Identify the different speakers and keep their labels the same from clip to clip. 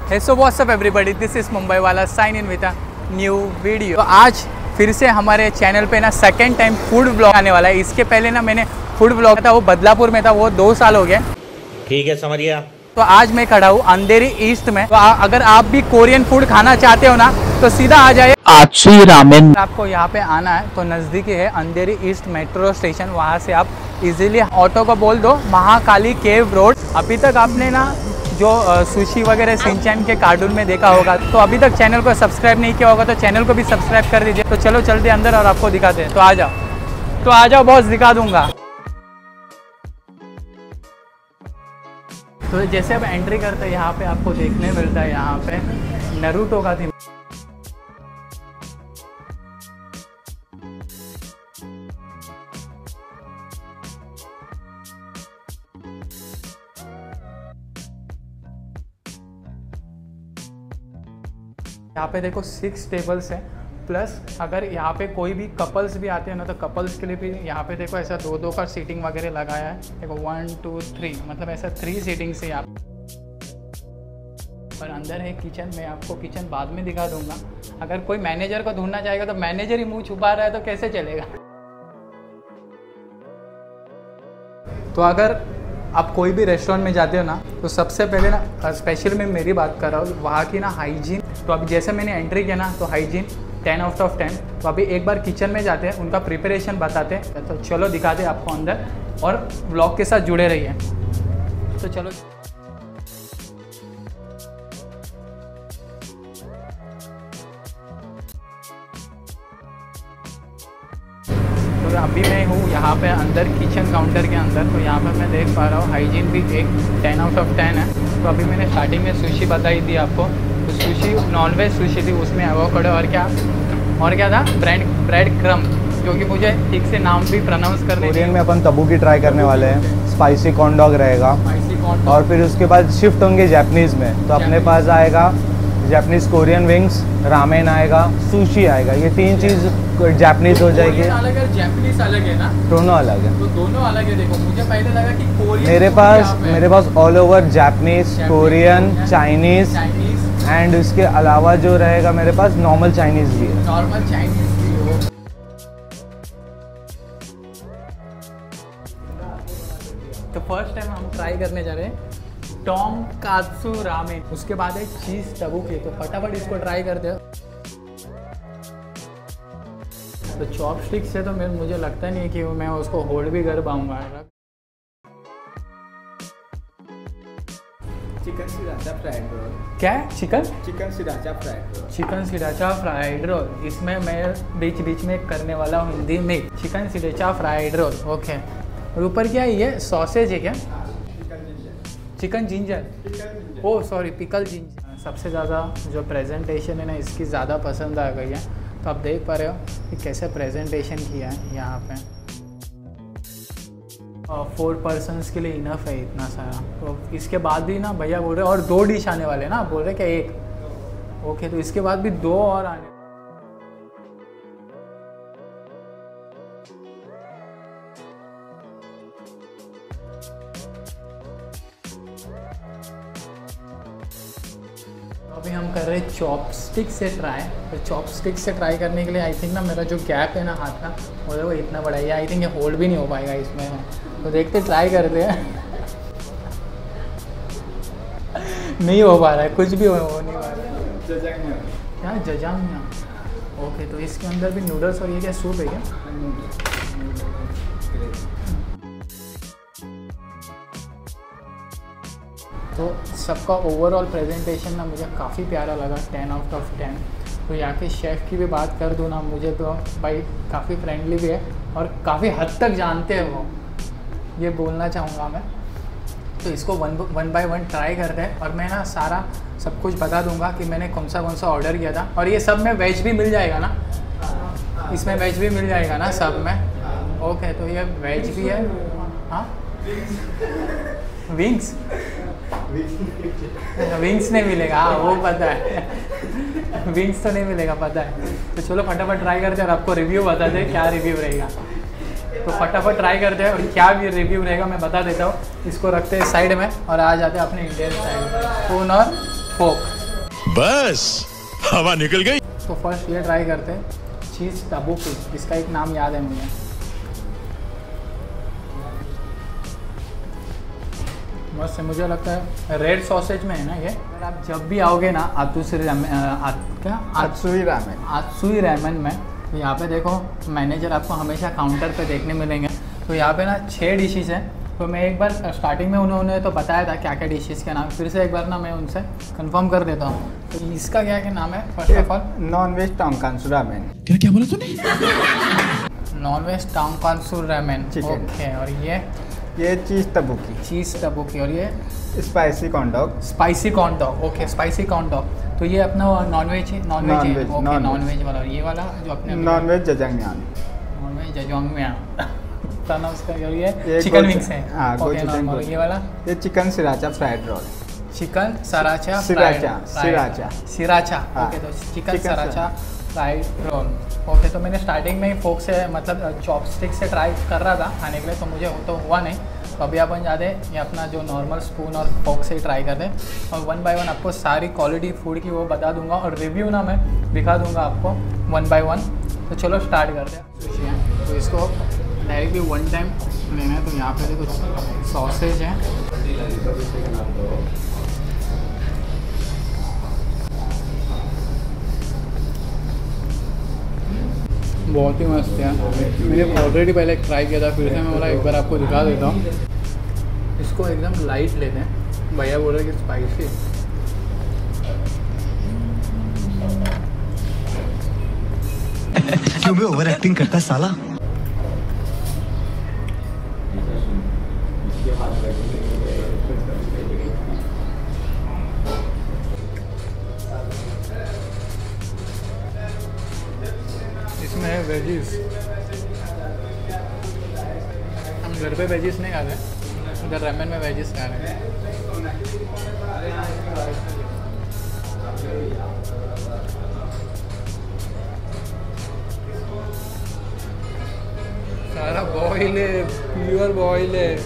Speaker 1: Hey, so what's up everybody, this is Mumbai वाला sign in with a new video. तो आज फिर से हमारे चैनल पे ना सेकंड टाइम फूड ब्लॉग आने वाला है। इसके पहले ना मैंने फूड ब्लॉग था, वो बदलापुर में था, वो 2 साल हो गए।
Speaker 2: ठीक है, समझ गया।
Speaker 1: तो आज मैं खड़ा हूँ अंधेरी ईस्ट में। तो अगर आप भी कोरियन फूड खाना चाहते हो ना तो सीधा आ जाइए आची रामेन। आपको यहाँ पे आना है तो नज़दीकी है अंधेरी ईस्ट मेट्रो स्टेशन, वहाँ से आप इजीली ऑटो को बोल दो महाकाली केव रोड। अभी तक आपने ना जो सुशी वगैरह शिनचैन के कार्टून में देखा होगा, तो अभी तक चैनल को सब्सक्राइब नहीं किया होगा तो चैनल को भी सब्सक्राइब कर दीजिए। तो चलो चलते अंदर और आपको दिखाते हैं। तो आ जाओ बॉस, दिखा दूंगा। तो जैसे अब एंट्री करते हैं यहाँ पे आपको देखने मिलता है यहाँ पे नारुतो का थीम। यहाँ पे देखो 6 टेबल्स हैं, प्लस अगर यहाँ पे कोई भी कपल्स भी आते हैं ना तो कपल्स के लिए भी यहाँ पे देखो ऐसा 2-2 का सीटिंग वगैरह लगाया है। देखो 1 2 3, मतलब ऐसा 3 सीटिंग से यहाँ पर अंदर है किचन। मैं आपको किचन बाद में दिखा दूंगा। अगर कोई मैनेजर को ढूंढना चाहेगा तो मैनेजर ही मुंह छुपा रहा है तो कैसे चलेगा। तो अगर आप कोई भी रेस्टोरेंट में जाते हो ना तो सबसे पहले ना, स्पेशल मैं मेरी बात कर रहा हूँ, वहाँ की ना हाइजीन। तो अभी जैसे मैंने एंट्री किया ना तो हाइजीन 10 आउट ऑफ 10। तो अभी एक बार किचन में जाते हैं, उनका प्रिपरेशन बताते हैं। तो चलो दिखाते हैं आपको अंदर, और व्लॉग के साथ जुड़े रहिए। तो चलो। तो अभी मैं हूँ यहाँ पे अंदर किचन काउंटर के अंदर। तो यहाँ पे मैं देख पा रहा हूँ हाइजीन भी एक 10 आउट ऑफ 10 है। तो अभी मैंने स्टार्टिंग में सुशी बताई थी आपको, तो सुशी नॉनवेज सुशी थी, उसमें एवोकाडो और क्या था, ब्रेड क्रम, क्योंकि मुझे ठीक से नाम भी प्रोनाउंस करने।
Speaker 3: कोरियन में अपन तबुकी ट्राई करने वाले हैं, स्पाइसी कॉर्न डॉग रहेगा। और फिर उसके बाद शिफ्ट होंगे जापानीज़ में, तो अपने पास आएगा जापानीज़ कोरियन विंग्स, रामेन आएगा, सुशी आएगा। ये 3 चीज़ जापानीज़ हो जाएगी।
Speaker 1: अलग है, जापानीज अलग है ना?
Speaker 3: दोनों अलग है।
Speaker 1: तो दोनों अलग है। देखो मुझे पहले लगा कि कोरियन,
Speaker 3: मेरे पास all over Japanese, Korean, Chinese and उसके अलावा जो रहेगा मेरे पास नॉर्मल चाइनीज़ भी है।
Speaker 1: नॉर्मल चाइनीज़ भी हो। तो फर्स्ट टाइम हम ट्राई करने जा रहे हैं टोंकात्सु रामेन। उसके बाद है चीज़ तबुकी। तो फटाफट इसको ट्राई करते हैं। तो चॉपस्टिक से तो मुझे लगता नहीं है कि मैं उसको होल्ड भी कर पाऊंगा।
Speaker 4: Chicken sriracha fried roll.
Speaker 1: क्या है? Chicken
Speaker 4: sriracha fried roll.
Speaker 1: Chicken sriracha fried roll. इसमें मैं बीच में करने वाला हूँ हिंदी में। Chicken sriracha fried roll, okay. और ऊपर क्या है, ये सॉसेज है क्या? Chicken ginger. Oh sorry, pickle ginger. सबसे ज़्यादा जो प्रेजेंटेशन है ना इसकी ज़्यादा पसंद आ गई है। तो आप देख पा रहे हो कि कैसे प्रेजेंटेशन किया है यहाँ पे। 4 पर्सन्स के लिए इनफ है इतना सारा। तो इसके बाद भी ना भैया बोल रहे और 2 डिश आने वाले ना, बोल रहे क्या 1, ओके। तो इसके बाद भी 2 और आने। अभी हम कर रहे हैं चॉपस्टिक से ट्राई। तो चॉपस्टिक से ट्राई करने के लिए आई थिंक ना मेरा जो गैप है ना हाथ का वो इतना बड़ा है। आई थिंक ये होल्ड भी नहीं हो पाएगा इसमें। तो देखते ट्राई करते हैं। नहीं हो पा रहा है, कुछ भी हो नहीं पा रहा है। क्या जजामिया? ओके। तो इसके अंदर भी नूडल्स और ये क्या सूप है क्या? तो सबका ओवरऑल प्रेजेंटेशन ना मुझे काफ़ी प्यारा लगा, 10 आउट ऑफ 10। तो यहाँ के शेफ़ की भी बात कर दूँ ना, मुझे तो भाई काफ़ी फ्रेंडली भी है और काफ़ी हद तक जानते हैं वो, ये बोलना चाहूँगा मैं। तो इसको वन बाय वन ट्राई करते हैं और मैं ना सारा सब कुछ बता दूंगा कि मैंने कौन सा ऑर्डर किया था। और ये सब में वेज भी मिल जाएगा ना? इसमें वेज भी मिल जाएगा ना सब में? ओके। तो ये वेज भी है। हाँ, विंग्स नहीं मिलेगा। हाँ वो पता है, विंग्स तो नहीं मिलेगा, पता है। तो चलो फटाफट ट्राई करते हैं और आपको रिव्यू बताते हैं क्या रिव्यू रहेगा। तो फटाफट ट्राई करते हैं और क्या भी रिव्यू रहेगा मैं बता देता हूँ। इसको रखते हैं साइड में और आ जाते हैं अपने इंडियन स्टाइल, स्पून और फोक।
Speaker 5: बस हवा निकल गई।
Speaker 1: तो फर्स्ट ये ट्राई करते हैं चीज़ तबुकी, इसका एक नाम याद है मुझे। बस मुझे लगता है रेड सॉसेज में है ना ये। अगर आप जब भी आओगे ना आत्सुई रामेन में, तो यहाँ पे देखो मैनेजर आपको हमेशा काउंटर पे देखने मिलेंगे। तो यहाँ पे ना 6 डिशेस हैं। तो मैं एक बार स्टार्टिंग में उन्होंने तो बताया था क्या क्या डिशेस के नाम, फिर से एक बार ना मैं उनसे कंफर्म कर देता हूँ। तो इसका क्या क्या नाम है? First of all
Speaker 4: non veg tonkatsu ramen.
Speaker 5: क्या बोला तूने?
Speaker 1: Non veg tonkatsu ramen,
Speaker 4: chicken.
Speaker 1: Okay. और
Speaker 4: ये चीज़ तबुकी। और ये
Speaker 1: spicy corn dog, okay spicy corn dog. तो ये अपना नॉन वेज है, नॉन वेज वाला। ये वाला जो अपने
Speaker 4: नॉन वेज जजांगम्यान।
Speaker 1: ना उसका ये चिकन विंग्स है। Okay normal. ये वाला
Speaker 4: ये chicken sriracha fried roll.
Speaker 1: Chicken sriracha okay. तो chicken sriracha fried roll, okay. तो मैंने स्टार्टिंग में ही फोक से मतलब चॉपस्टिक से ट्राई कर रहा था खाने के लिए, तो मुझे तो हुआ नहीं। तो अभी अपन जाते ये अपना जो नॉर्मल स्पून और फोक से ही ट्राई करते हैं, और 1 बाय 1 आपको सारी क्वालिटी फूड की वो बता दूंगा, और रिव्यू ना मैं दिखा दूंगा आपको 1 बाय 1। तो चलो स्टार्ट करते हैं। सुशी है तो इसको डायरेक्टली 1 टाइम लेना है। तो यहाँ पे देखो सॉसेज है, बहुत ही मस्त है। मैंने ऑलरेडी पहले एक ट्राई किया था, फिर से मैं बोला एक बार आपको दिखा देता हूँ। इसको एकदम लाइट लेते हैं, भैया बोल रहे कि स्पाइसी।
Speaker 6: क्यों भी ओवर एक्टिंग करता है साला।
Speaker 1: इसमें है वेजिस। हम घर पे वेजिस नहीं खा रहे, इधर रामेन में वेजिस खा रहे हैं। सारा बॉयल है, प्योर बॉयल है।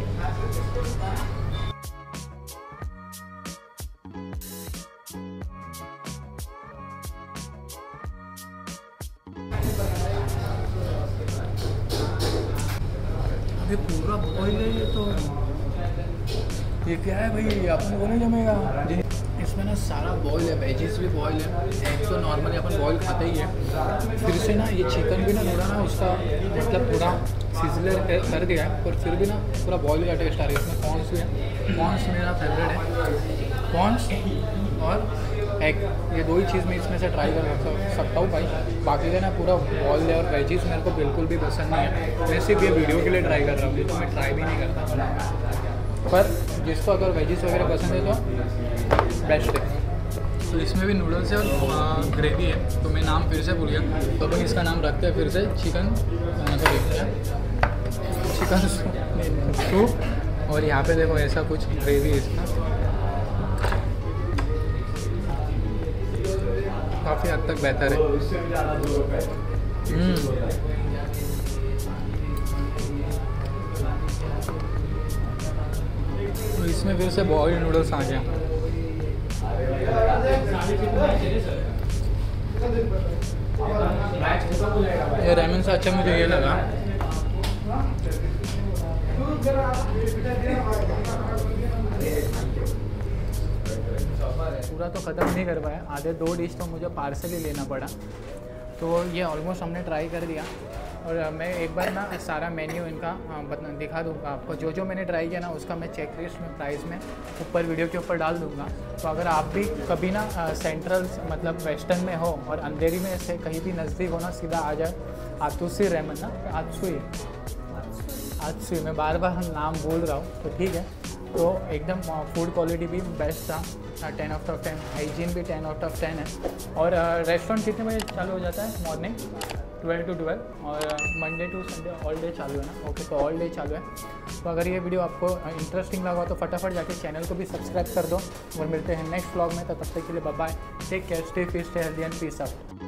Speaker 1: ये पूरा बॉयल है। ये तो ये क्या है भाई, अपन को नहीं जमेगा। इसमें ना सारा बॉयल है, वेजिस भी बॉयल है, एग तो नॉर्मली अपन बॉयल खाते ही है। फिर से ना ये चिकन भी ना थोड़ा ना उसका मतलब थोड़ा सिजलर कर दिया है, पर फिर भी ना पूरा बॉयल का टेस्ट आ रहा है। इसमें कॉर्न्स भी है, कॉर्न्स मेरा फेवरेट है। कॉर्न्स और एग, ये 2 ही चीज़ मैं इसमें से ट्राई कर सकता हूँ भाई। बाकी का ना पूरा बॉयल है, और वेजिस मेरे को बिल्कुल भी पसंद नहीं है। मैं सिर्फ ये वीडियो के लिए ट्राई कर रहा हूँ, तो मैं ट्राई भी नहीं करता। पर जिसको अगर वेजिस वगैरह पसंद है तो बेस्ट है। तो इसमें भी नूडल्स है और ग्रेवी है। तो मैं नाम फिर से भूल गया, तो अपन इसका नाम रखते हैं फिर से चिकन सूप। और यहाँ पे देखो ऐसा कुछ ग्रेवी है इसका, काफ़ी हद तक बेहतर है। तो इसमें फिर से बॉइल्ड नूडल्स आ गया। ये रामेन से अच्छा मुझे ये लगा। पूरा तो ख़त्म नहीं कर पाया, आधे 2 डिश तो मुझे पार्सल ही लेना पड़ा। तो ये ऑलमोस्ट हमने ट्राई कर दिया। और मैं एक बार ना सारा मेन्यू इनका दिखा दूँगा आपको। जो जो मैंने ट्राई किया ना उसका मैं चेक लिस्ट में प्राइस में ऊपर वीडियो के ऊपर डाल दूँगा। तो अगर आप भी कभी ना सेंट्रल मतलब वेस्टर्न में हो और अंधेरी में से कहीं भी नज़दीक हो ना, सीधा आ जाए आत्सुई रामेन ना, आत्सुई मैं बार बार नाम बोल रहा हूँ, तो ठीक है। तो एकदम फूड क्वालिटी भी बेस्ट था, 10 आउट ऑफ 10। हाइजीन भी 10 आउट ऑफ 10 है। और रेस्टोरेंट कितने बजे चालू हो जाता है? मॉर्निंग 12 to 12, और Monday to Sunday all day चालू है ना? ओके, तो ऑल डे चालू है। तो अगर ये वीडियो आपको इंटरेस्टिंग लगा तो फटाफट जाके चैनल को भी सब्सक्राइब कर दो, और मिलते हैं नेक्स्ट व्लॉग में। तो तब तक के लिए bye bye, take care, stay fit, stay healthy and peace out.